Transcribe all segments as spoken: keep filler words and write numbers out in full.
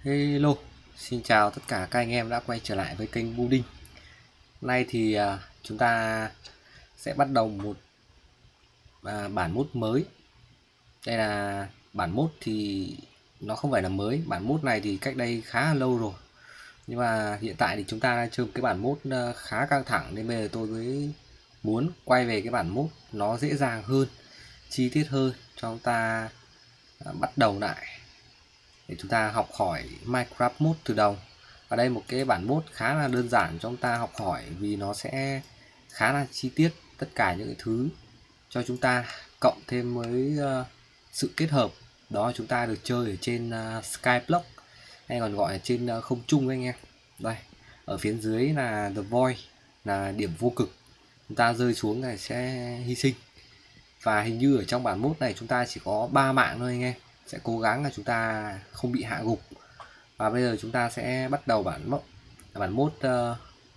Hello, xin chào tất cả các anh em đã quay trở lại với kênh Building. Hôm nay thì à, chúng ta sẽ bắt đầu một à, bản mốt mới. Đây là bản mốt thì nó không phải là mới, bản mốt này thì cách đây khá là lâu rồi. Nhưng mà hiện tại thì chúng ta đang chơi một cái bản mốt à, khá căng thẳng, nên bây giờ tôi mới muốn quay về cái bản mốt nó dễ dàng hơn, chi tiết hơn cho chúng ta à, bắt đầu lại để chúng ta học hỏi Minecraft mode từ đầu. Ở đây một cái bản mode khá là đơn giản cho chúng ta học hỏi, vì nó sẽ khá là chi tiết tất cả những cái thứ cho chúng ta, cộng thêm với uh, sự kết hợp đó chúng ta được chơi ở trên uh, Skyblock, hay còn gọi là trên uh, không trung anh em. Đây, ở phía dưới là The Void, là điểm vô cực, chúng ta rơi xuống này sẽ hy sinh. Và hình như ở trong bản mode này chúng ta chỉ có ba mạng thôi anh em. Sẽ cố gắng là chúng ta không bị hạ gục. Và bây giờ chúng ta sẽ bắt đầu bản mode bản mode uh,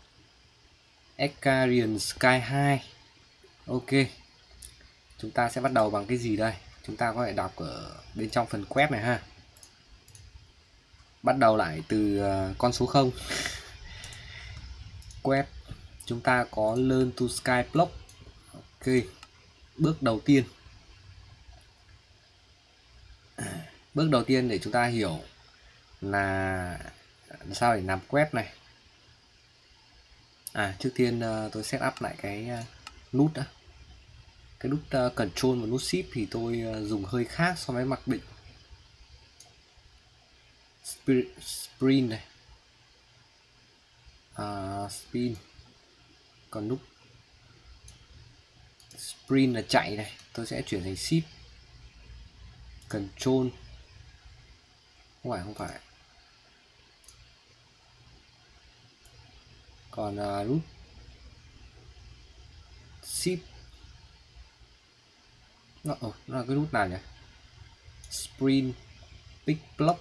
Ecarian Sky hai. Ok, chúng ta sẽ bắt đầu bằng cái gì đây? Chúng ta có thể đọc ở bên trong phần quét này ha. Bắt đầu lại từ uh, con số không. Quét, chúng ta có learn to Skyblock. Ok, bước đầu tiên bước đầu tiên để chúng ta hiểu là sao để làm quét này. À, trước tiên uh, tôi set up lại cái uh, nút đã. Cái nút uh, control và nút shift thì tôi uh, dùng hơi khác so với mặc định. Spirit, sprint này, uh, spin, còn nút sprint là chạy này, tôi sẽ chuyển thành shift. Control không phải không phải còn uh, nút shift nó, oh, nó là cái nút nào nhỉ? Sprint pick block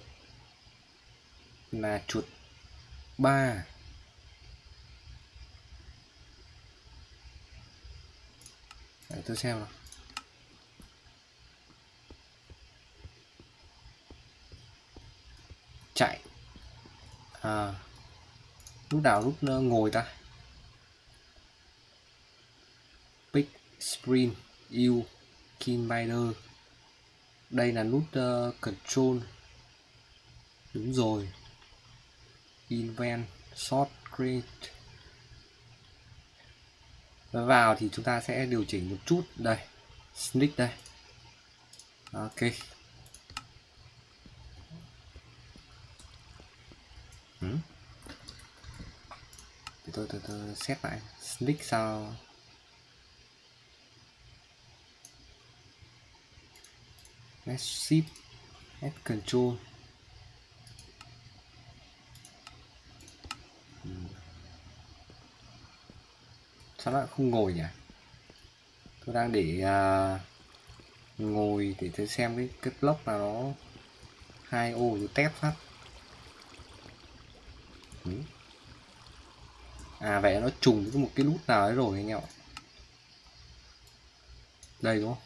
là chuột ba. Để tôi xem nào. Chạy à, nút nào nút ngồi ta? Pick, sprint, U, Keybinder. Đây là nút uh, control. Đúng rồi. Invent, short, create. Và vào thì chúng ta sẽ điều chỉnh một chút. Đây, sneak đây. Ok. Hmm. Để tôi, tôi, tôi set lại. Sneak sao? Let's shift, let's control. Hmm. Sao nó không ngồi nhỉ? Tôi đang để uh, ngồi để tôi xem cái cái block nào nó hai ô rồi test phát. Hmm. À vậy nó trùng với một cái nút nào đấy rồi anh em ạ. Đây đúng không?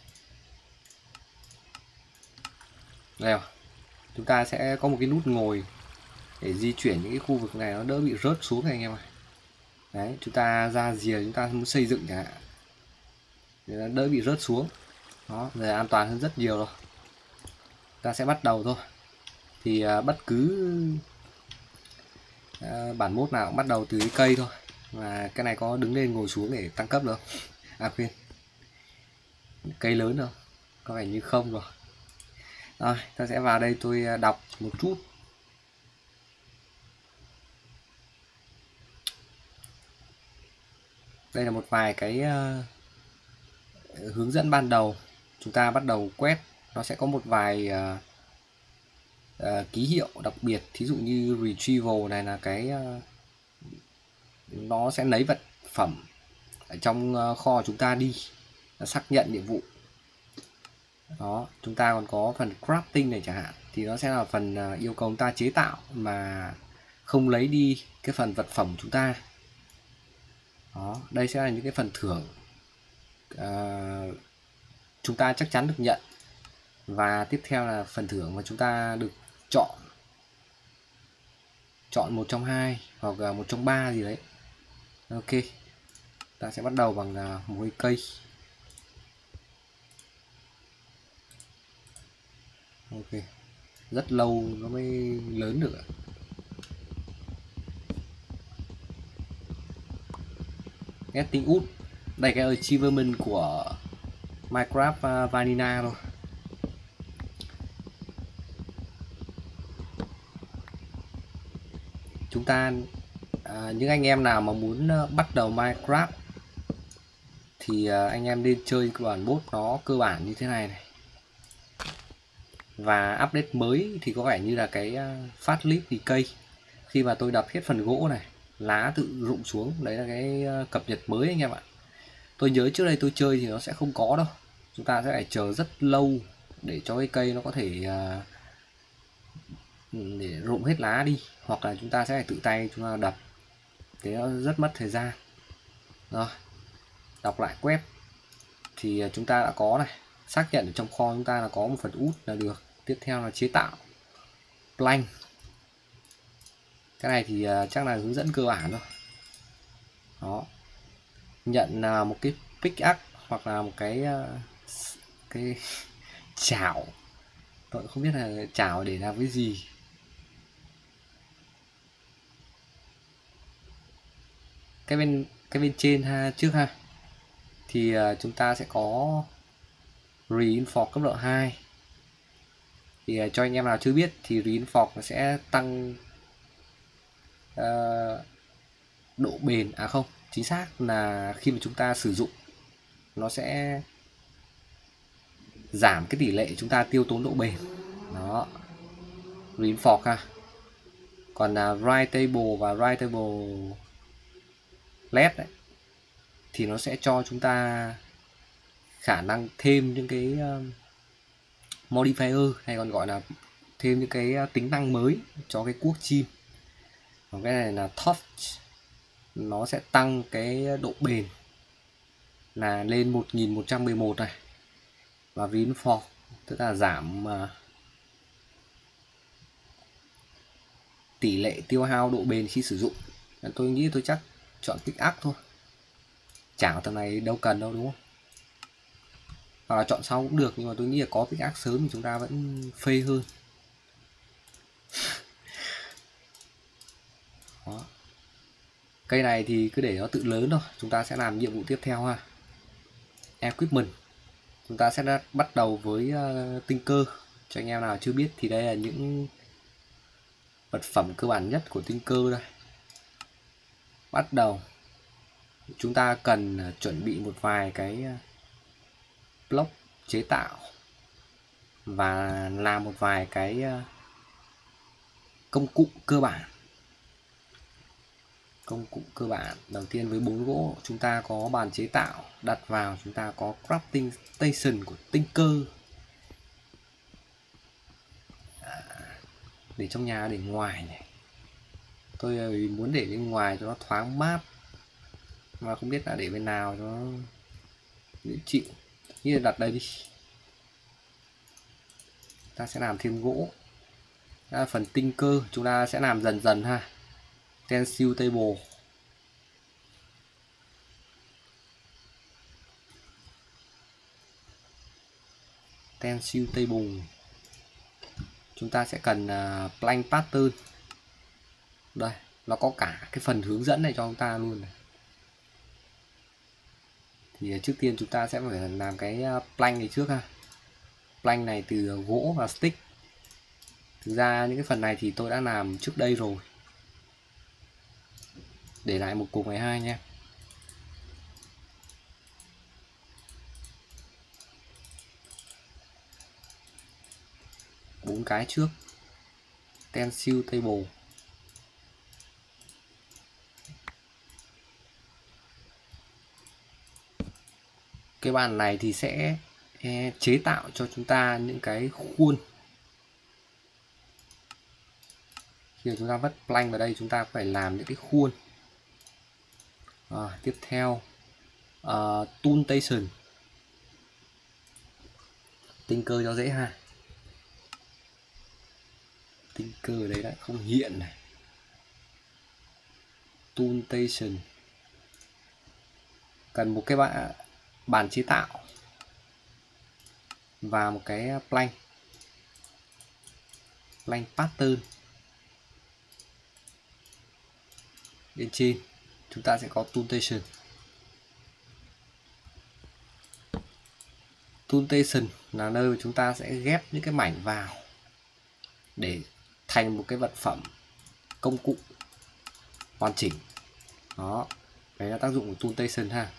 Đây à? Chúng ta sẽ có một cái nút ngồi để di chuyển những cái khu vực này nó đỡ bị rớt xuống này anh em ạ. Đấy, chúng ta ra rìa chúng ta muốn xây dựng chẳng hạn, để nó đỡ bị rớt xuống. Đó, giờ an toàn hơn rất nhiều rồi. Ta sẽ bắt đầu thôi. Thì uh, bất cứ uh, bản mốt nào cũng bắt đầu từ cái cây thôi. Và cái này có đứng lên ngồi xuống để tăng cấp được không? À khuyên, cây lớn đâu, có vẻ như không rồi. Rồi, ta sẽ vào đây tôi đọc một chút. Đây là một vài cái uh, hướng dẫn ban đầu. Chúng ta bắt đầu quét, nó sẽ có một vài uh, uh, ký hiệu đặc biệt. Thí dụ như retrieval này là cái uh, nó sẽ lấy vật phẩm ở trong uh, kho chúng ta đi, nó xác nhận nhiệm vụ. Đó, chúng ta còn có phần crafting này chẳng hạn, thì nó sẽ là phần uh, yêu cầu chúng ta chế tạo mà không lấy đi cái phần vật phẩm của chúng ta. Đó, đây sẽ là những cái phần thưởng uh, chúng ta chắc chắn được nhận. Và tiếp theo là phần thưởng mà chúng ta được chọn. chọn một trong hai hoặc là một trong ba gì đấy. Ok, ta sẽ bắt đầu bằng uh, một cái cây. Ok, rất lâu nó mới lớn được. Getting wood, đây cái achievement của Minecraft uh, Vanilla thôi. Chúng ta à, những anh em nào mà muốn uh, bắt đầu Minecraft thì uh, anh em nên chơi cái bản mod nó cơ bản như thế này này. Và update mới thì có vẻ như là cái uh, Fast Leaf Decay, khi mà tôi đập hết phần gỗ này, lá tự rụng xuống, đấy là cái uh, cập nhật mới anh em ạ. Tôi nhớ trước đây tôi chơi thì nó sẽ không có đâu, chúng ta sẽ phải chờ rất lâu để cho cái cây nó có thể uh, để rụng hết lá đi, hoặc là chúng ta sẽ phải tự tay chúng ta đập, thế nó rất mất thời gian. Rồi, đọc lại web thì chúng ta đã có này, xác nhận ở trong kho chúng ta là có một phần út là được. Tiếp theo là chế tạo plank, cái này thì chắc là hướng dẫn cơ bản thôi. Đó, nhận một cái pickaxe hoặc là một cái cái chảo, tôi không biết là chảo để làm cái gì. Cái bên cái bên trên ha, trước ha, thì chúng ta sẽ có Reinforce cấp độ hai. Thì cho anh em nào chưa biết thì Reinforce nó sẽ tăng uh, độ bền, à không, chính xác là khi mà chúng ta sử dụng nó sẽ giảm cái tỷ lệ chúng ta tiêu tốn độ bền. Đó, Reinforce ha. Còn là uh, Writable và Writable led đấy, thì nó sẽ cho chúng ta khả năng thêm những cái uh, modifier, hay còn gọi là thêm những cái uh, tính năng mới cho cái cuốc chim. Còn cái này là Torch, nó sẽ tăng cái độ bền là lên một nghìn một trăm mười một này. Và Reinforce tức là giảm uh, tỷ lệ tiêu hao độ bền khi sử dụng. Tôi nghĩ tôi chắc chọn pickaxe thôi, chảo tầm này đâu cần đâu đúng không? Hoặc là chọn sau cũng được, nhưng mà tôi nghĩ là có pickaxe sớm thì chúng ta vẫn phê hơn. Đó. Cây này thì cứ để nó tự lớn thôi, chúng ta sẽ làm nhiệm vụ tiếp theo ha. Equipment, chúng ta sẽ bắt đầu với uh, tinh cơ. Cho anh em nào chưa biết thì đây là những vật phẩm cơ bản nhất của tinh cơ đây. Bắt đầu chúng ta cần chuẩn bị một vài cái block chế tạo và làm một vài cái công cụ cơ bản. Công cụ cơ bản đầu tiên với bốn gỗ chúng ta có bàn chế tạo đặt vào, chúng ta có crafting station của tinh cơ, à, để trong nhà để ngoài này. Tôi muốn để bên ngoài cho nó thoáng mát, mà không biết là để bên nào cho nó dễ chịu. Như là đặt đây đi, ta sẽ làm thêm gỗ. Đó là phần tinh cơ, chúng ta sẽ làm dần dần ha. Tensile table, Tensile table chúng ta sẽ cần uh, plank pattern. Đây, nó có cả cái phần hướng dẫn này cho chúng ta luôn này. Thì trước tiên chúng ta sẽ phải làm cái plank này trước ha. Plank này từ gỗ và stick. Thực ra những cái phần này thì tôi đã làm trước đây rồi. Để lại một cục mười hai nha. Bốn cái trước. Tensile table. Cái bàn này thì sẽ chế tạo cho chúng ta những cái khuôn. Khi chúng ta vắt plank vào đây, chúng ta phải làm những cái khuôn. À, tiếp theo uh, tool station, tinh cơ cho dễ ha. Tinh cơ ở đấy đã không hiện này. Tool Station. Cần một cái bàn, bàn chế tạo và một cái plank plank pattern. Bên trên chúng ta sẽ có Tool Station. Tool Station là nơi mà chúng ta sẽ ghép những cái mảnh vào để thành một cái vật phẩm công cụ hoàn chỉnh. Đó, đấy là tác dụng của Tool Station ha.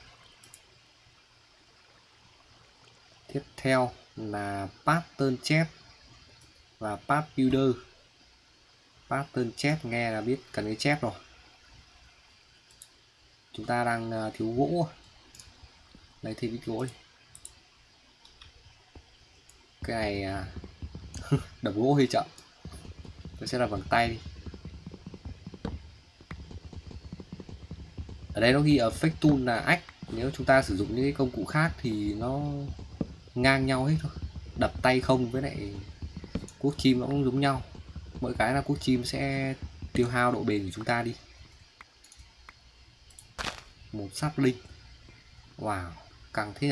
Tiếp theo là Pattern Chest và Part Builder. Pattern Chest nghe là biết cần cái chest rồi. Chúng ta đang thiếu gỗ, lấy thêm ít gỗ đi. Cái này đập gỗ hơi chậm, tôi sẽ làm bằng tay đi. Ở đây nó ghi ở Fake Tool là ách. Nếu chúng ta sử dụng những cái công cụ khác thì nó ngang nhau hết thôi. Đập tay không với lại cuốc chim nó cũng giống nhau. Mỗi cái là cuốc chim sẽ tiêu hao độ bền của chúng ta đi. Một sáp linh. Wow, căng thế nhỉ.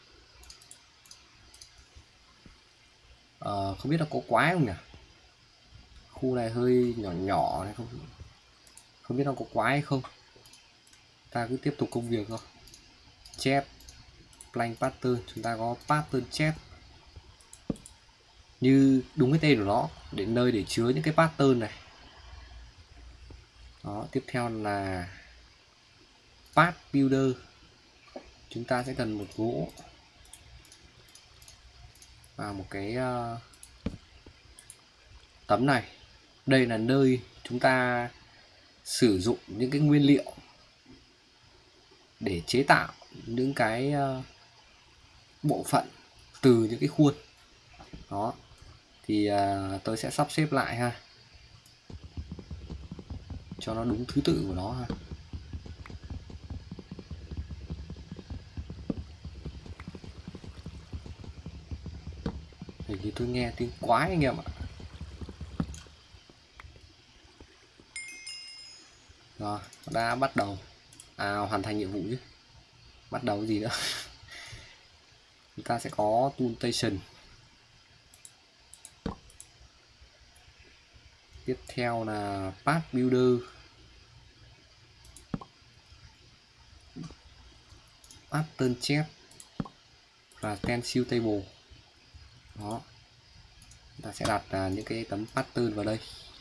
Ờ, không biết là có quái không nhỉ. Khu này hơi nhỏ nhỏ này, không không biết nó có quái hay không. Ta cứ tiếp tục công việc thôi. Chest plank pattern, chúng ta có pattern chest như đúng cái tên của nó, để nơi để chứa những cái pattern này. Đó, tiếp theo là part builder. Chúng ta sẽ cần một gỗ và một cái uh, tấm này. Đây là nơi chúng ta sử dụng những cái nguyên liệu để chế tạo những cái uh, bộ phận từ những cái khuôn. Đó, thì uh, tôi sẽ sắp xếp lại ha, cho nó đúng thứ tự của nó ha. Thì tôi nghe tiếng quái anh em ạ. Rồi, đã bắt đầu à, hoàn thành nhiệm vụ chứ. Bắt đầu gì nữa. Chúng ta sẽ có Tool Station. Tiếp theo là Part Builder, Pattern Chest và Stencil Table. Đó, chúng ta sẽ đặt à, những cái tấm pattern vào đây.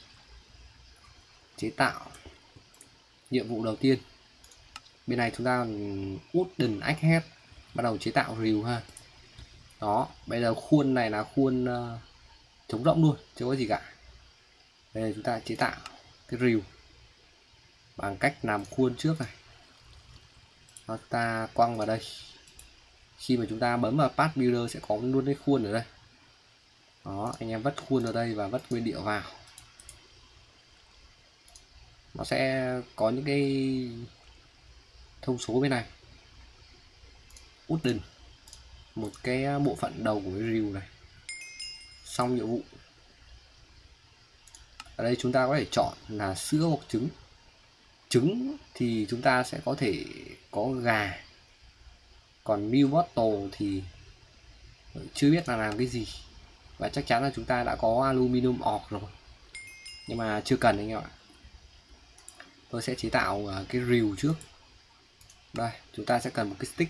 Chế tạo. Nhiệm vụ đầu tiên, bên này chúng ta Wooden Axe, bắt đầu chế tạo rìu ha. Đó, bây giờ khuôn này là khuôn uh, trống rỗng luôn, chưa có gì cả. Đây là chúng ta chế tạo cái rìu bằng cách làm khuôn trước này. Đó, ta quăng vào đây. Khi mà chúng ta bấm vào Part Builder sẽ có luôn cái khuôn ở đây. Đó, anh em vất khuôn ở đây và vất nguyên liệu vào. Nó sẽ có những cái thông số bên này. Wooden, một cái bộ phận đầu của cái rìu này. Xong nhiệm vụ. Ở đây chúng ta có thể chọn là sữa hoặc trứng. Trứng thì chúng ta sẽ có thể có gà. Còn milk bottle thì chưa biết là làm cái gì. Và chắc chắn là chúng ta đã có aluminum orc rồi. Nhưng mà chưa cần anh em ạ. Tôi sẽ chế tạo cái rìu trước. Đây, chúng ta sẽ cần một cái stick.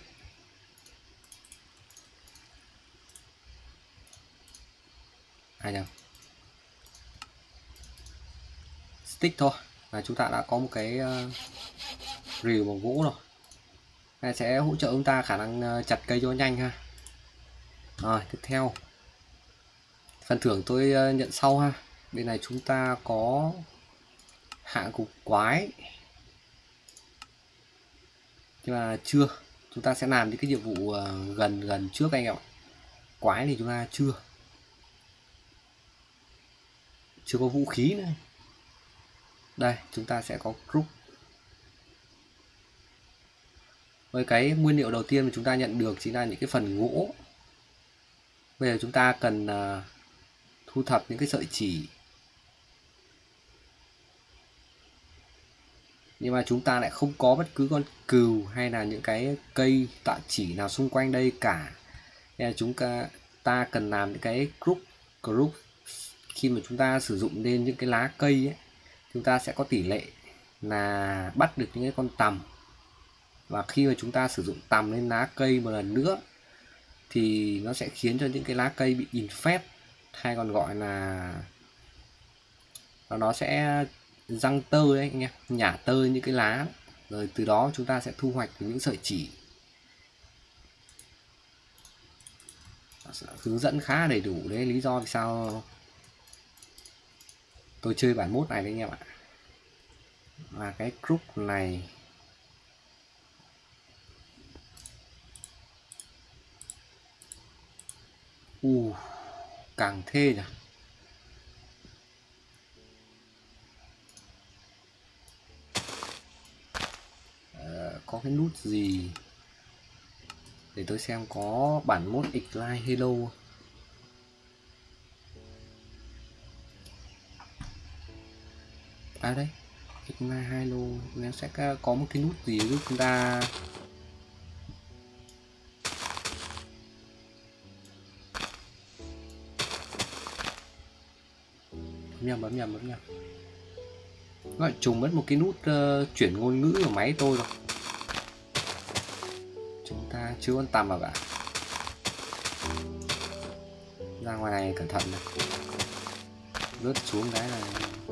À nhầm. Stick thôi là chúng ta đã có một cái uh, rìu bằng gỗ rồi. Này sẽ hỗ trợ chúng ta khả năng uh, chặt cây cho nhanh ha. Rồi, tiếp theo phần thưởng tôi uh, nhận sau ha. Bên này chúng ta có hạ gục quái, nhưng mà chưa. Chúng ta sẽ làm những cái nhiệm vụ uh, gần gần trước anh em ạ. Quái thì chúng ta chưa chưa có vũ khí nữa. Đây, chúng ta sẽ có group. Với cái nguyên liệu đầu tiên mà chúng ta nhận được chính là những cái phần gỗ. Bây giờ chúng ta cần uh, thu thập những cái sợi chỉ Nhưng mà chúng ta lại không có bất cứ con cừu hay là những cái cây tạ chỉ nào xung quanh đây cả. Nên là chúng ta ta cần làm những cái group group khi mà chúng ta sử dụng lên những cái lá cây ấy, chúng ta sẽ có tỷ lệ là bắt được những cái con tằm. Và khi mà chúng ta sử dụng tằm lên lá cây một lần nữa thì nó sẽ khiến cho những cái lá cây bị infest, hay còn gọi là nó sẽ răng tơ đấy anh em, nhả tơ những cái lá, rồi từ đó chúng ta sẽ thu hoạch được những sợi chỉ. Hướng dẫn khá đầy đủ đấy, lý do vì sao tôi chơi bản mốt này đấy anh em ạ. Và cái group này u uh, càng thê nhỉ. Ờ, có cái nút gì để tôi xem có bản mốt Ignite Halo. À đây, Ignite Halo nó sẽ có một cái nút gì giúp chúng ta bấm nhầm bấm nhầm bấm nhầm gọi trùng mất một cái nút uh, chuyển ngôn ngữ của máy tôi rồi. Chúng ta chưa quan tâm mà bạn. Ra ngoài này cẩn thận này, rớt xuống cái là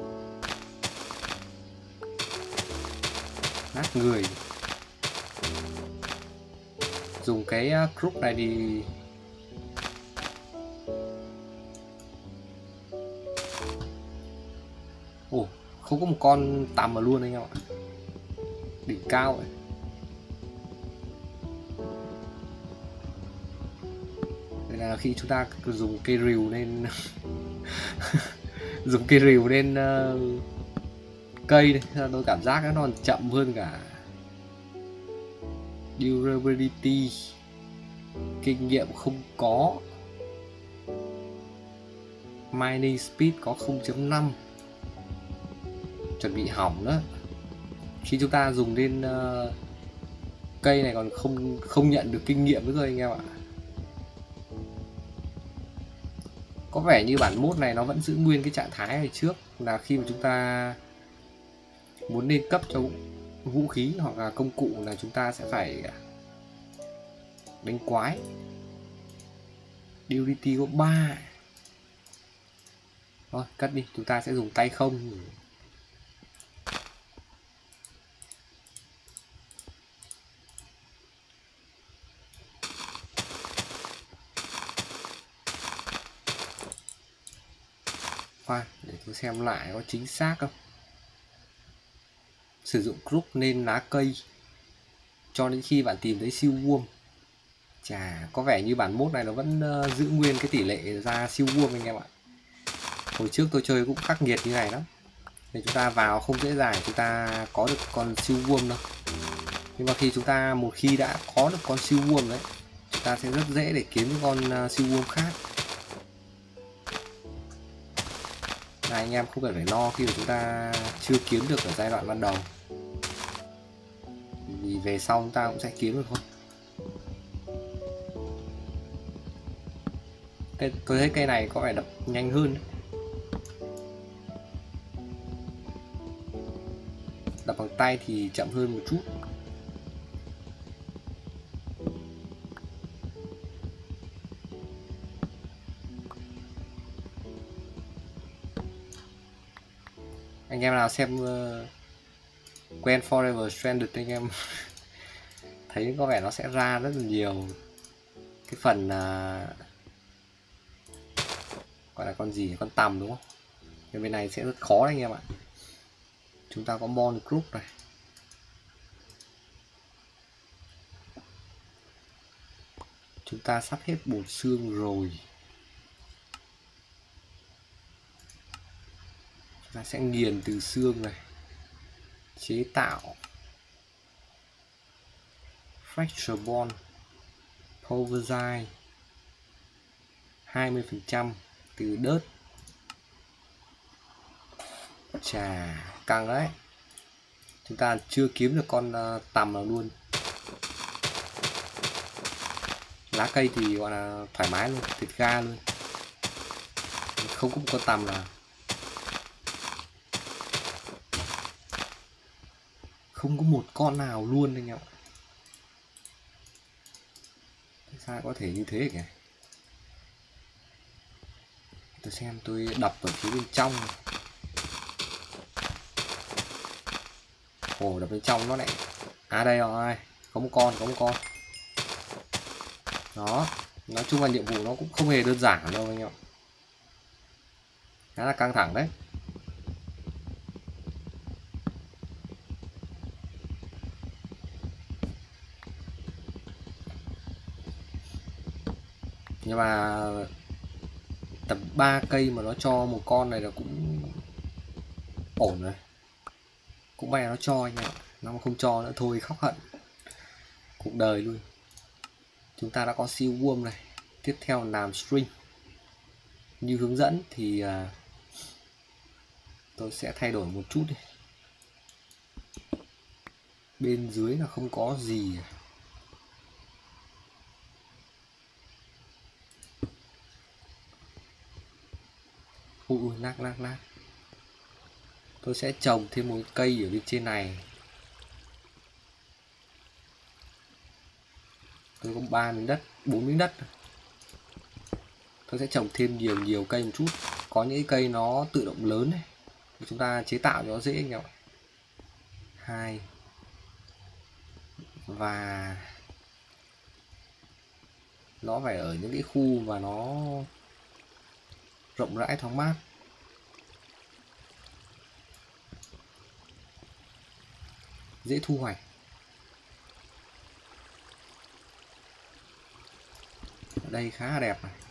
nát người. Dùng cái group này thì ồ, không có một con tằm mà luôn anh em ạ, đỉnh cao ấy. Đây là khi chúng ta dùng cây rìu nên dùng cây rìu lên uh, cây này, tôi cảm giác nó còn chậm hơn cả durability. Kinh nghiệm không có, mining speed có không chấm năm, chuẩn bị hỏng đó. Khi chúng ta dùng lên uh, cây này còn không không nhận được kinh nghiệm nữa rồi anh em ạ. Có vẻ như bản mốt này nó vẫn giữ nguyên cái trạng thái hồi trước, là khi mà chúng ta muốn lên cấp cho vũ khí hoặc là công cụ là chúng ta sẽ phải đánh quái. Durity có ba. Thôi cất đi, chúng ta sẽ dùng tay không. Khoan, để tôi xem lại có chính xác không. Sử dụng group nên lá cây cho đến khi bạn tìm thấy siêu worm. Chà, có vẻ như bản mốt này nó vẫn uh, giữ nguyên cái tỷ lệ ra siêu worm anh em ạ. Hồi trước tôi chơi cũng khắc nghiệt như này lắm, nên chúng ta vào không dễ dàng chúng ta có được con siêu worm đâu. Nhưng mà khi chúng ta một khi đã có được con siêu worm đấy, chúng ta sẽ rất dễ để kiếm những con uh, siêu worm khác. Này anh em không cần phải lo khi mà chúng ta chưa kiếm được ở giai đoạn ban đầu, vì về sau chúng ta cũng sẽ kiếm được thôi. Cây, tôi thấy cây này có vẻ đập nhanh hơn đấy. Đập bằng tay thì chậm hơn một chút. Anh em nào xem uh, quen Forever Stranded anh em thấy có vẻ nó sẽ ra rất là nhiều cái phần uh, gọi là con gì, con tằm đúng không? Cái bên này sẽ rất khó đấy anh em ạ. Chúng ta có mon group này, chúng ta sắp hết bột xương rồi. Chúng ta sẽ nghiền từ xương này, chế tạo fracture bond, pulverize hai mươi phần trăm từ đớt. Chà, căng đấy. chúng ta chưa kiếm được con uh, tằm nào luôn. Lá cây thì gọi là thoải mái luôn, thịt ga luôn, không có một con tằm nào, không có một con nào luôn anh em ạ. Sao có thể như thế kìa? Tôi xem, tôi đập ở phía bên trong. Ồ, đập bên trong nó lại. À đây rồi, có một con, có một con. Đó, nói chung là nhiệm vụ nó cũng không hề đơn giản đâu anh em. Khá là căng thẳng đấy. Nhưng mà tầm ba cây mà nó cho một con này là cũng ổn rồi. Cũng may nó cho anh em. Nó mà không cho nữa thôi khóc hận cuộc đời luôn. Chúng ta đã có siêu worm này. Tiếp theo làm string. Như hướng dẫn thì uh, tôi sẽ thay đổi một chút đi. Bên dưới là không có gì. Ui, ui nát nát nát. Tôi sẽ trồng thêm một cây ở bên trên này. Tôi có ba miếng đất, bốn miếng đất. Tôi sẽ trồng thêm nhiều nhiều cây một chút. Có những cây nó tự động lớn này, chúng ta chế tạo cho nó dễ anh em ạ. Hai. Và nó phải ở những cái khu mà nó rộng rãi thoáng mát. Dễ thu hoạch. Ở đây khá là đẹp này.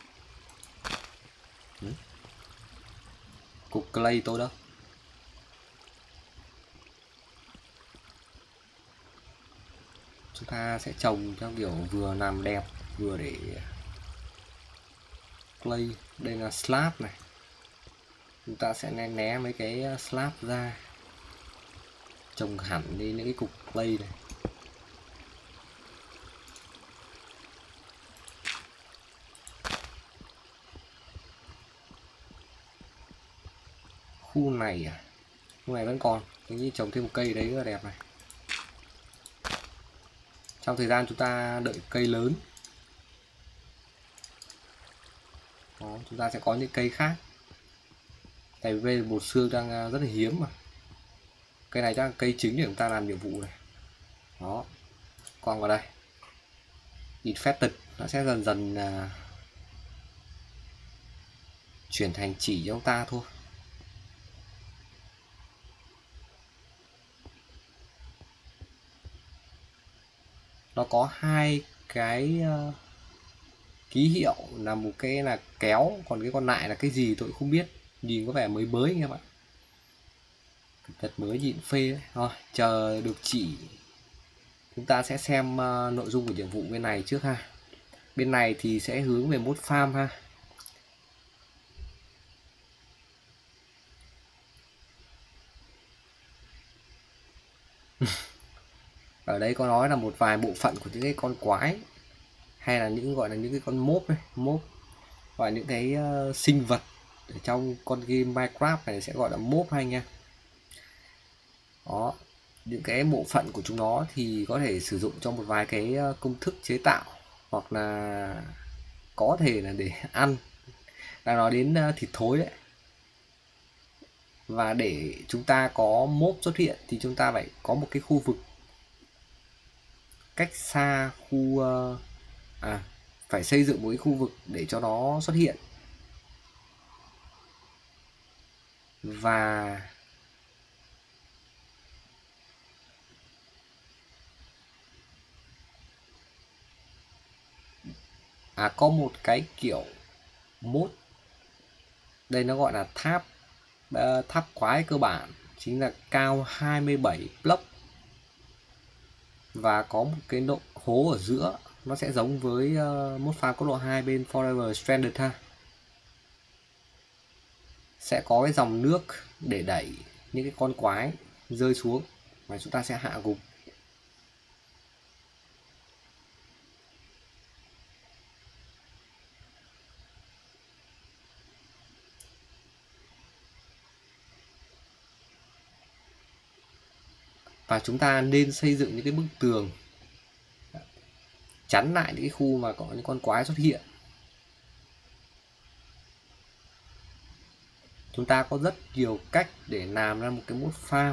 Ừ. Cục clay tôi đâu. Chúng ta sẽ trồng theo kiểu vừa làm đẹp vừa để clay. Đây là slab này. Chúng ta sẽ né, né mấy cái slab ra, trồng hẳn đi những cái cục clay này. Khu này à, khu này vẫn còn, như trồng thêm một cây đấy rất là đẹp này. Trong thời gian chúng ta đợi cây lớn, đó, chúng ta sẽ có những cây khác. Tại vì bây giờ bột xương đang rất là hiếm mà. Cây này chắc là cây chính để chúng ta làm nhiệm vụ này. Đó, quăng vào đây. Infected nó sẽ dần dần uh, chuyển thành chỉ cho chúng ta thôi. Nó có hai cái uh, ký hiệu, là một cái là kéo, còn cái còn lại là cái gì tôi không biết. Nhìn có vẻ mới mới anh em ạ. Thật mới nhịn phê đấy. Rồi, chờ được chỉ. Chúng ta sẽ xem uh, nội dung của nhiệm vụ bên này trước ha. Bên này thì sẽ hướng về mode farm ha. Ở đây có nói là một vài bộ phận của những cái con quái, hay là những gọi là những cái con mốp này, mốp, và những cái uh, sinh vật ở trong con game Minecraft này sẽ gọi là mốp hay anh em. Đó, những cái bộ phận của chúng nó thì có thể sử dụng cho một vài cái công thức chế tạo, hoặc là có thể là để ăn, là nói đến thịt thối đấy. Và để chúng ta có mốp xuất hiện thì chúng ta phải có một cái khu vực cách xa khu à phải xây dựng một cái khu vực để cho nó xuất hiện. Và à có một cái kiểu mốt, đây nó gọi là tháp uh, tháp quái cơ bản, chính là cao hai mươi bảy block và có một cái độ hố ở giữa. Nó sẽ giống với uh, mốt farm cấp độ hai bên Forever Stranded ha. Sẽ có cái dòng nước để đẩy những cái con quái rơi xuống. và chúng ta sẽ hạ gục. Và chúng ta nên xây dựng những cái bức tường chắn lại những cái khu mà có những con quái xuất hiện. Chúng ta có rất nhiều cách để làm ra một cái mode farm.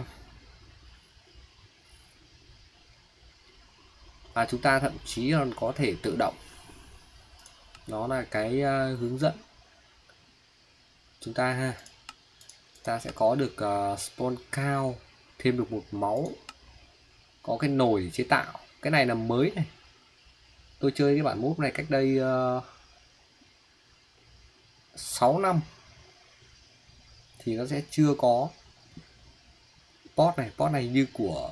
Và chúng ta thậm chí còn có thể tự động. Đó là cái uh, hướng dẫn. Chúng ta ha, ta sẽ có được uh, spawn cow, thêm được một máu, có cái nồi để chế tạo. Cái này là mới này. Tôi chơi cái bản mode này cách đây uh, sáu năm thì nó sẽ chưa có pot này. Pot này như của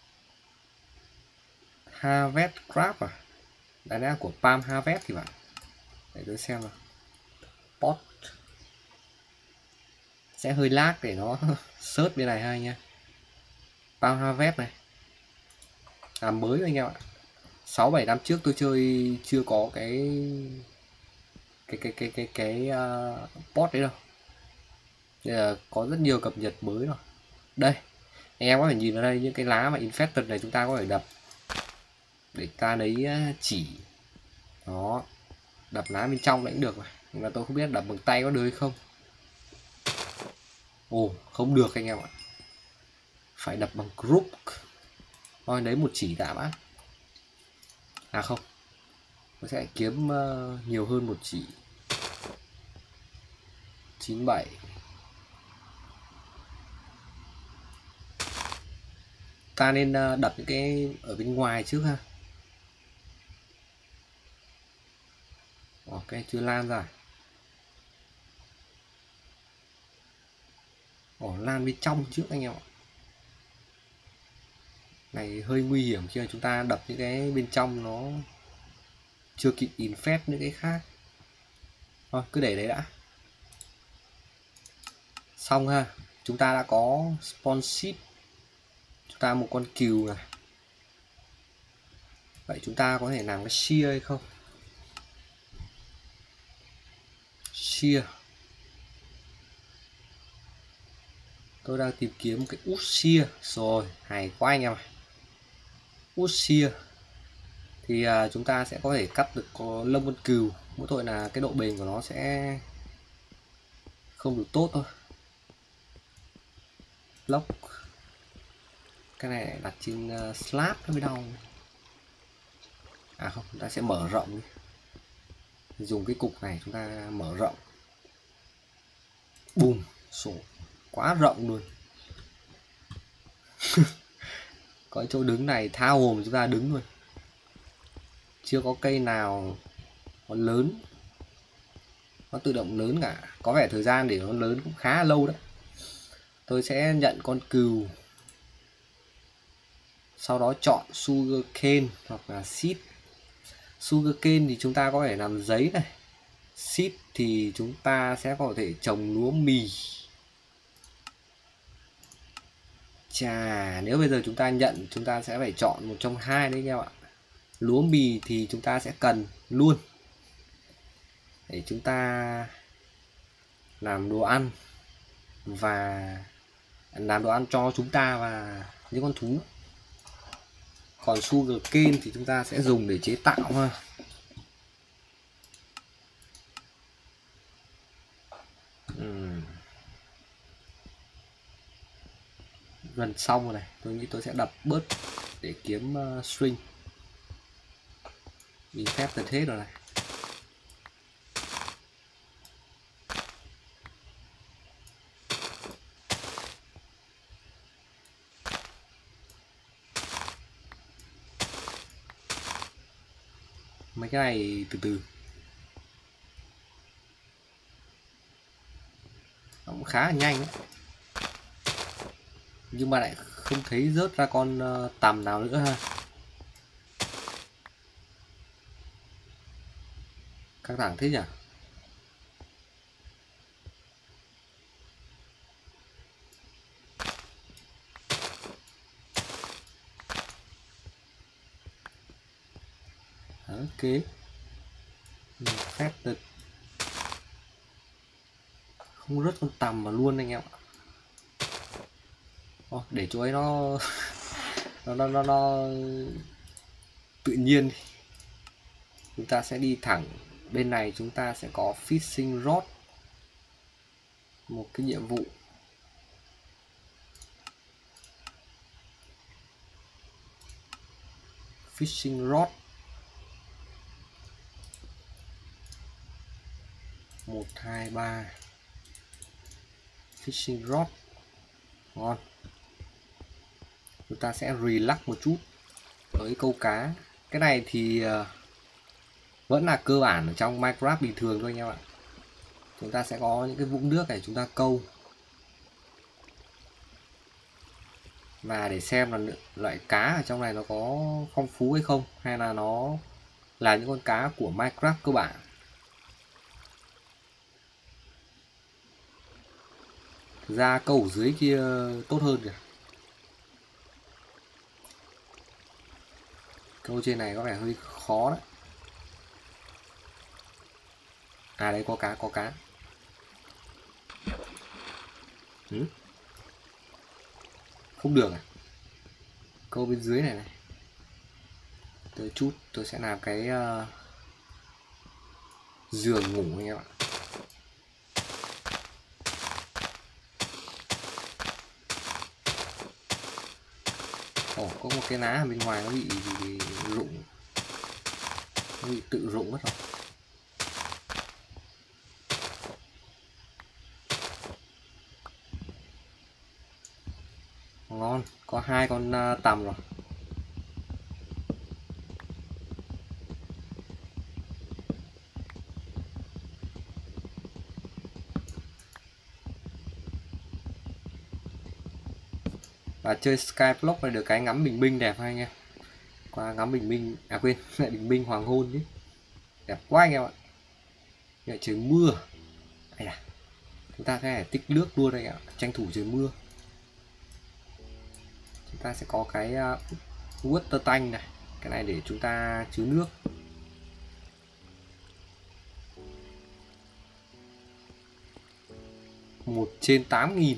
Harvest Craft à, đấy là của Palm Harvest thì bạn. Để tôi xem nào. Pot sẽ hơi lag để nó search bên này hay nha. Palm Harvest này là mới anh em ạ. Sáu bảy năm trước tôi chơi chưa có cái cái cái cái cái cái uh, pot đấy đâu. Bây giờ có rất nhiều cập nhật mới rồi. Đây, anh em có thể nhìn vào đây, những cái lá mà infested này chúng ta có thể đập để ta lấy chỉ. Đó, đập lá bên trong cũng được mà. Nhưng mà tôi không biết đập bằng tay có được hay không. Ồ, không được anh em ạ. Phải đập bằng group. Thôi lấy một chỉ tạm á. À không, tôi sẽ kiếm uh, nhiều hơn một chỉ. Chín bảy. Ta nên uh, đập những cái ở bên ngoài trước ha. Ok, chưa lan ra. Ồ, lan bên trong trước anh em ạ. Này hơi nguy hiểm khi mà chúng ta đập những cái bên trong nó chưa kịp infest những cái khác. Thôi cứ để đấy đã. Xong ha, chúng ta đã có spawn seed. Chúng ta một con cừu này. Vậy chúng ta có thể làm cái shear hay không? Shear. Tôi đang tìm kiếm một cái út shear. Rồi, hay quá anh em ạ. Út shear thì à, chúng ta sẽ có thể cắt được có lông con cừu. Mỗi tội là cái độ bền của nó sẽ không được tốt thôi. Lock. Cái này đặt trên uh, slab nó mới đau. À không, chúng ta sẽ mở rộng đi. Dùng cái cục này chúng ta mở rộng. Bùm, sổ quá rộng luôn. Có chỗ đứng này tha hồ chúng ta đứng luôn. Chưa có cây nào nó lớn, nó tự động lớn cả. Có vẻ thời gian để nó lớn cũng khá lâu đấy. Tôi sẽ nhận con cừu, sau đó chọn sugarcane hoặc là seed. Sugarcane thì chúng ta có thể làm giấy này. Seed thì chúng ta sẽ có thể trồng lúa mì. Chà, nếu bây giờ chúng ta nhận, chúng ta sẽ phải chọn một trong hai đấy anh em ạ. Lúa mì thì chúng ta sẽ cần luôn để chúng ta làm đồ ăn và làm đồ ăn cho chúng ta và những con thú. Còn sugarcane thì chúng ta sẽ dùng để chế tạo ha. Uhm. Gần xong rồi này, tôi nghĩ tôi sẽ đập bớt để kiếm uh, string. Mình phép từ hết rồi này. Mấy cái này từ từ. Nó cũng khá là nhanh đấy. Nhưng mà lại không thấy rớt ra con uh, tằm nào nữa ha. Căng thẳng thế nhỉ. Ok. Phép được không rớt con tằm mà luôn anh em ạ. Ô, để chỗ ấy nó nó nó nó, nó tự nhiên. Chúng ta sẽ đi thẳng bên này, chúng ta sẽ có fishing rod, một cái nhiệm vụ. Fishing rod một hai ba, fishing rod ngon. Chúng ta sẽ relax một chút với câu cá. Cái này thì uh, vẫn là cơ bản ở trong Minecraft bình thường thôi anh em ạ. Chúng ta sẽ có những cái vũng nước để chúng ta câu, và để xem là loại cá ở trong này nó có phong phú hay không, hay là nó là những con cá của Minecraft cơ bản. Thực ra câu ở dưới kia tốt hơn kìa. Câu trên này có vẻ hơi khó đấy. À đây có cá, có cá. Ừ? Không được à? Câu bên dưới này này. Tới chút tôi sẽ làm cái uh, giường ngủ anh em ạ. Ồ, có một cái ná ở bên ngoài nó bị, bị rụng, nó bị tự rụng mất rồi. Ngon, có hai con uh, tằm rồi. Và chơi Skyblock này được cái ngắm bình minh đẹp anh em. Qua ngắm bình minh, à quên, lại bình minh hoàng hôn chứ. Đẹp quá anh em ạ. Lại trời mưa. Đây à. Chúng ta sẽ tích nước luôn đây ạ, tranh thủ trời mưa. Chúng ta sẽ có cái uh, water tank này. Cái này để chúng ta chứa nước. Một trên tám nghìn.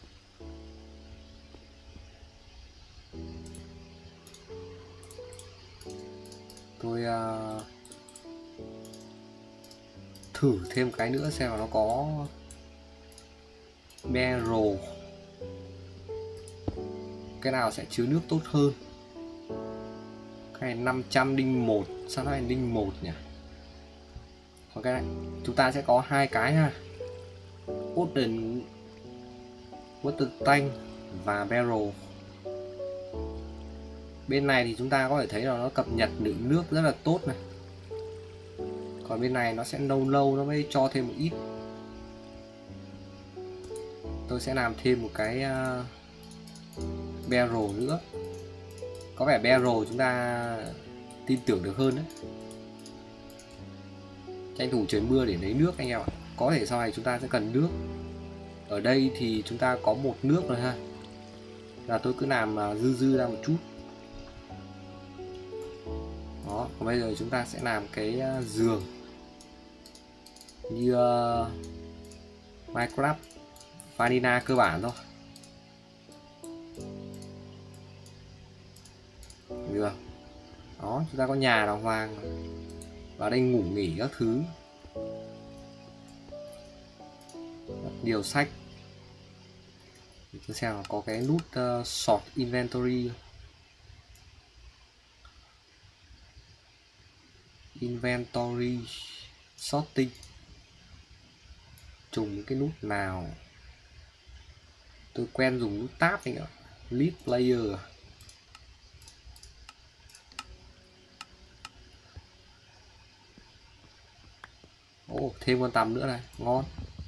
Tôi uh, thử thêm cái nữa xem là nó có barrel, cái nào sẽ chứa nước tốt hơn. Cái này năm trăm linh một, sao nó lại linh một nhỉ? Còn cái này chúng ta sẽ có hai cái ha, wooden water tank và barrel. Bên này thì chúng ta có thể thấy là nó cập nhật lượng nước rất là tốt này. Còn bên này nó sẽ lâu lâu nó mới cho thêm một ít. Tôi sẽ làm thêm một cái uh, barrel nữa. Có vẻ barrel chúng ta tin tưởng được hơn đấy. Tranh thủ trời mưa để lấy nước anh em ạ. Có thể sau này chúng ta sẽ cần nước. Ở đây thì chúng ta có một nước rồi ha. Là tôi cứ làm uh, dư dư ra một chút. Đó, còn bây giờ chúng ta sẽ làm cái uh, giường như uh, Minecraft Vanilla cơ bản thôi. Được. Đó, chúng ta có nhà đàng hoàng vào đây ngủ nghỉ các thứ. Rất nhiều sách. Tôi xem là có cái nút uh, sort inventory. Inventory sorting. Trùng cái nút nào? Tôi quen dùng nút tab anh ạ. List player. Ồ, oh, thêm con tằm nữa này, ngon.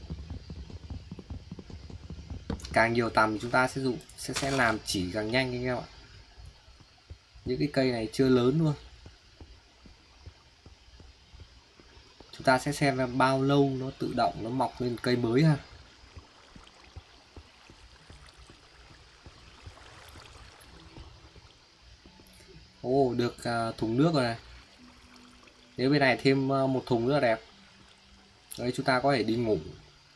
Càng nhiều tằm chúng ta sẽ dùng sẽ sẽ làm chỉ càng nhanh anh em ạ. Những cái cây này chưa lớn luôn. Chúng ta sẽ xem bao lâu nó tự động nó mọc lên cây mới ha. Ồ, oh, được uh, thùng nước rồi này. Nếu bên này thêm ờ, một thùng nữa là đẹp. Đấy, chúng ta có thể đi ngủ.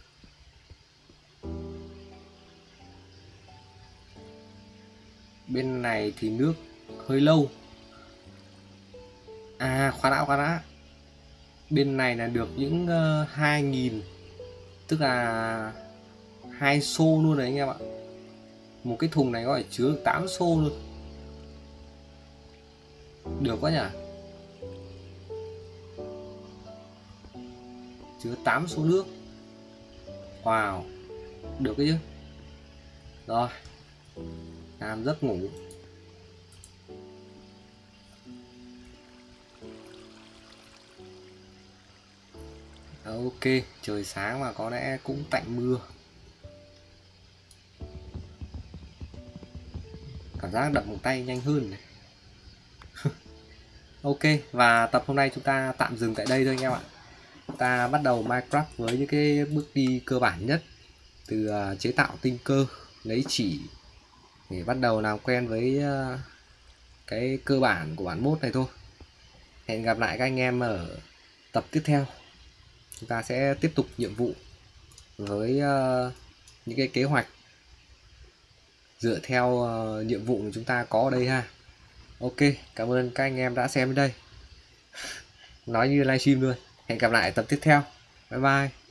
Bên này thì nước hơi lâu. À, khoan đã, khoan đã. Bên này là được những uh, hai nghìn, tức là hai xô luôn đấy anh em ạ. Một cái thùng này có thể chứa được tám xô luôn. Được quá nhỉ. Chứa tám xô nước. Wow, được cái chứ. Rồi, làm giấc ngủ. Ok, trời sáng mà có lẽ cũng tạnh mưa. Cảm giác đập bằng tay nhanh hơn này. Ok, và tập hôm nay chúng ta tạm dừng tại đây thôi anh em ạ. Ta bắt đầu Minecraft với những cái bước đi cơ bản nhất, từ uh, chế tạo tinh cơ, lấy chỉ, để bắt đầu làm quen với uh, cái cơ bản của bản mode này thôi. Hẹn gặp lại các anh em ở tập tiếp theo. Chúng ta sẽ tiếp tục nhiệm vụ với uh, những cái kế hoạch dựa theo uh, nhiệm vụ mà chúng ta có ở đây ha. Ok, cảm ơn các anh em đã xem đến đây. Nói như livestream luôn. Hẹn gặp lại tập tiếp theo. Bye bye.